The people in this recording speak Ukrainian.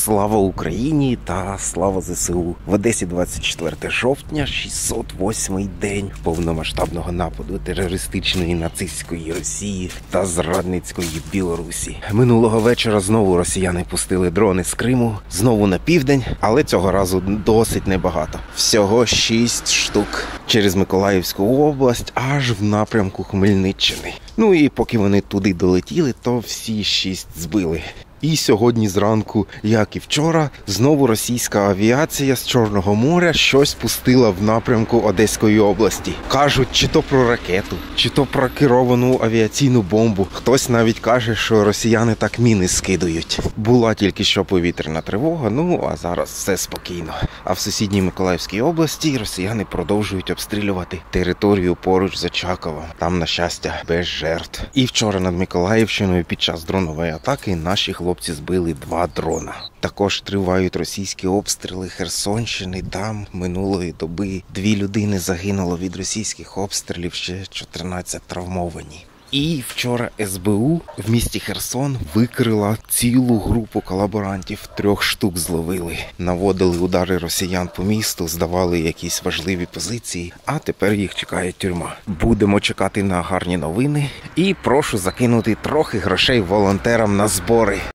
Слава Україні та слава ЗСУ! В Одесі 24 жовтня, 608-й день повномасштабного нападу терористичної нацистської Росії та зрадницької Білорусі. Минулого вечора знову росіяни пустили дрони з Криму, знову на південь, але цього разу досить небагато. Всього 6 штук через Миколаївську область аж в напрямку Хмельниччини. Ну і поки вони туди долетіли, то всі 6 збили. І сьогодні зранку, як і вчора, знову російська авіація з Чорного моря щось пустила в напрямку Одеської області. Кажуть, чи то про ракету, чи то про керовану авіаційну бомбу. Хтось навіть каже, що росіяни так міни скидують. Була тільки що повітряна тривога, ну а зараз все спокійно. А в сусідній Миколаївській області росіяни продовжують обстрілювати територію поруч з Очаковом. Там, на щастя, без жертв. І вчора над Миколаївщиною під час дронової атаки наші хлопці збили 2 дрона. Також тривають російські обстріли Херсонщини. Там минулої доби 2 людини загинуло від російських обстрілів, ще 14 травмовані. І вчора СБУ в місті Херсон викрила цілу групу колаборантів. 3 штук зловили. Наводили удари росіян по місту, здавали якісь важливі позиції, а тепер їх чекає тюрма. Будемо чекати на гарні новини і прошу закинути трохи грошей волонтерам на збори.